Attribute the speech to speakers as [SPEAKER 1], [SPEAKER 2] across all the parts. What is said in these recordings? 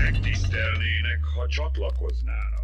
[SPEAKER 1] Megtisztelnének, ha csatlakoznának.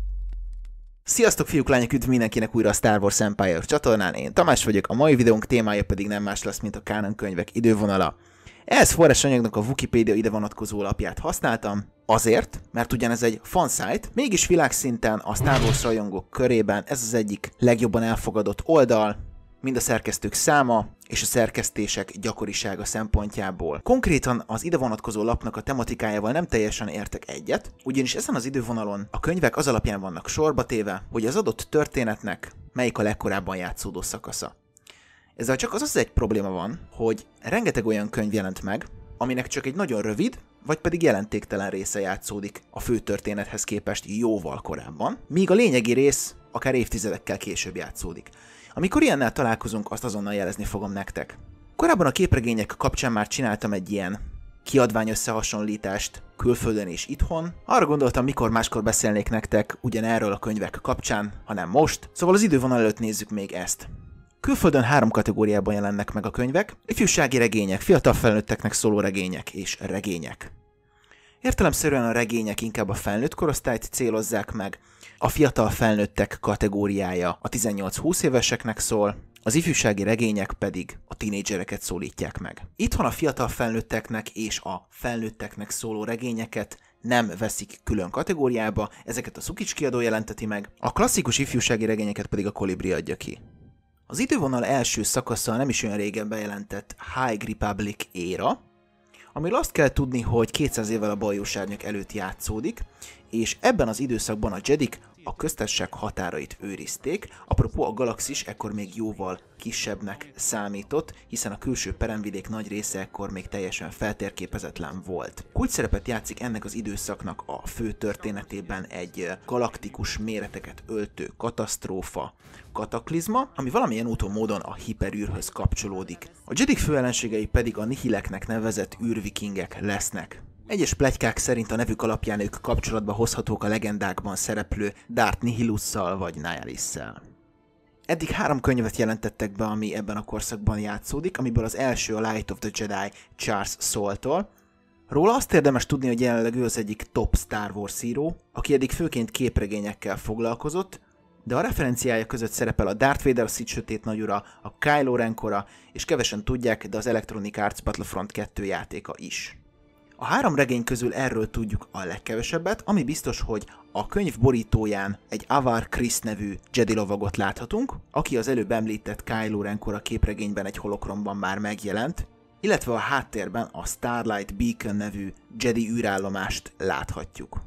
[SPEAKER 2] Sziasztok fiúk, lányok, üdv mindenkinek újra a Star Wars Empire csatornán, én Tamás vagyok, a mai videónk témája pedig nem más lesz, mint a Kánon könyvek idővonala. Ehhez forrásanyagnak a Wikipédia ide vonatkozó lapját használtam, azért, mert ugyan ez egy fansite, mégis világszinten a Star Wars rajongók körében ez az egyik legjobban elfogadott oldal, mind a szerkesztők száma és a szerkesztések gyakorisága szempontjából. Konkrétan az ide vonatkozó lapnak a tematikájával nem teljesen értek egyet, ugyanis ezen az idővonalon a könyvek az alapján vannak sorba téve, hogy az adott történetnek melyik a legkorábban játszódó szakasza. Ezzel csak az egy probléma van, hogy rengeteg olyan könyv jelent meg, aminek csak egy nagyon rövid, vagy pedig jelentéktelen része játszódik a fő történethez képest jóval korábban, míg a lényegi rész akár évtizedekkel később játszódik. Amikor ilyennel találkozunk, azt azonnal jelezni fogom nektek. Korábban a képregények kapcsán már csináltam egy ilyen kiadvány összehasonlítást külföldön és itthon. Arra gondoltam, mikor máskor beszélnék nektek ugyanerről a könyvek kapcsán, hanem most, szóval az idővonal előtt nézzük még ezt. Külföldön 3 kategóriában jelennek meg a könyvek: ifjúsági regények, fiatal felnőtteknek szóló regények és regények. Értelemszerűen a regények inkább a felnőtt korosztályt célozzák meg, a fiatal felnőttek kategóriája a 18-20 éveseknek szól, az ifjúsági regények pedig a tínédzsereket szólítják meg. Itthon a fiatal felnőtteknek és a felnőtteknek szóló regényeket nem veszik külön kategóriába, ezeket a Szukics kiadó jelenteti meg, a klasszikus ifjúsági regényeket pedig a Kolibri adja ki. Az idővonal első szakasza nem is olyan régen bejelentett High Republic éra, amiről azt kell tudni, hogy 200 évvel a Bajósárnyak előtt játszódik, és ebben az időszakban a Jedik a köztársaság határait őrizték, apropó a galaxis ekkor még jóval kisebbnek számított, hiszen a külső peremvidék nagy része ekkor még teljesen feltérképezetlen volt. Kulcsszerepet játszik ennek az időszaknak a fő történetében egy galaktikus méreteket öltő katasztrófa, kataklizma, ami valamilyen úton módon a hiperűrhöz kapcsolódik. A Jedik főellenségei pedig a nihileknek nevezett űrvikingek lesznek. Egyes pletykák szerint a nevük alapján ők kapcsolatba hozhatók a legendákban szereplő Darth Nihilusszal vagy Nihilisszel. Eddig 3 könyvet jelentettek be, ami ebben a korszakban játszódik, amiből az első a Light of the Jedi Charles Soule-tól. Róla azt érdemes tudni, hogy jelenleg ő az egyik top Star Wars író, aki eddig főként képregényekkel foglalkozott, de a referenciája között szerepel a Darth Vader, a Sith sötét nagyura, a Kylo Ren kora, és kevesen tudják, de az Electronic Arts Battlefront 2 játéka is. A 3 regény közül erről tudjuk a legkevesebbet, ami biztos, hogy a könyv borítóján egy Avar Kriss nevű Jedi lovagot láthatunk, aki az előbb említett Kylo Ren kora képregényben egy holokromban már megjelent, illetve a háttérben a Starlight Beacon nevű Jedi űrállomást láthatjuk.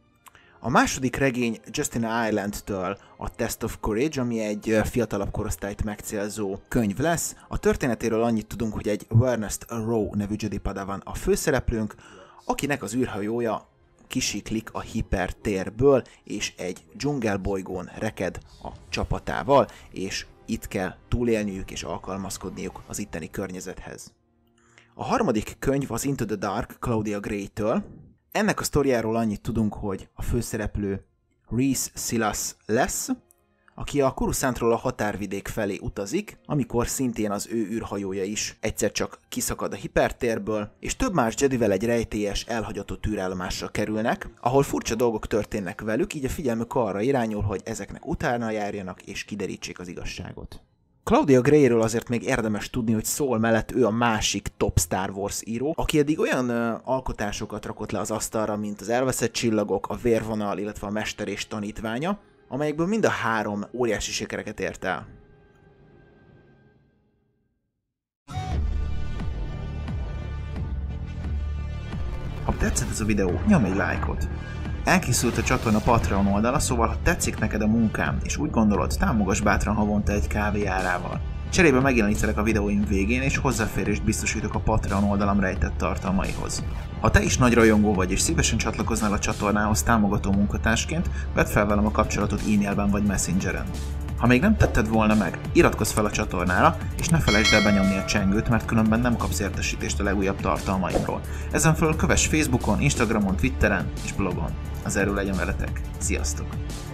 [SPEAKER 2] A második regény Justina Island-től a Test of Courage, ami egy fiatalabb korosztályt megcélzó könyv lesz. A történetéről annyit tudunk, hogy egy Ernest Rowe nevű Jedi padawan a főszereplőnk, akinek az űrhajója kisiklik a hipertérből, és egy dzsungelbolygón reked a csapatával, és itt kell túlélniük és alkalmazkodniuk az itteni környezethez. A harmadik könyv az Into the Dark Claudia Gray-től. Ennek a sztoriáról annyit tudunk, hogy a főszereplő Rhys Silas lesz, aki a Coruscantról a határvidék felé utazik, amikor szintén az ő űrhajója is egyszer csak kiszakad a hipertérből, és több más Jedivel egy rejtélyes, elhagyatott űrállomásra kerülnek, ahol furcsa dolgok történnek velük, így a figyelmük arra irányul, hogy ezeknek utána járjanak és kiderítsék az igazságot. Claudia Grayről azért még érdemes tudni, hogy Soule mellett ő a másik top Star Wars író, aki eddig olyan alkotásokat rakott le az asztalra, mint az Elveszett csillagok, a Vérvonal, illetve a Mester és tanítványa, amelyekből mind a 3 óriási sikereket ért el. Ha tetszett ez a videó, nyomj egy lájkot! Elkészült a csatorna Patreon oldala, szóval ha tetszik neked a munkám, és úgy gondolod, támogass bátran havonta egy kávé árával. Cserébe megjelenítelek a videóim végén, és hozzáférést biztosítok a Patreon oldalam rejtett tartalmaihoz. Ha te is nagy rajongó vagy, és szívesen csatlakoznál a csatornához támogató munkatársként, vedd fel velem a kapcsolatot e-mailben vagy messengeren. Ha még nem tetted volna meg, iratkozz fel a csatornára, és ne felejtsd el benyomni a csengőt, mert különben nem kapsz értesítést a legújabb tartalmaimról. Ezen felül kövess Facebookon, Instagramon, Twitteren és blogon. Az erő legyen veletek. Sziasztok!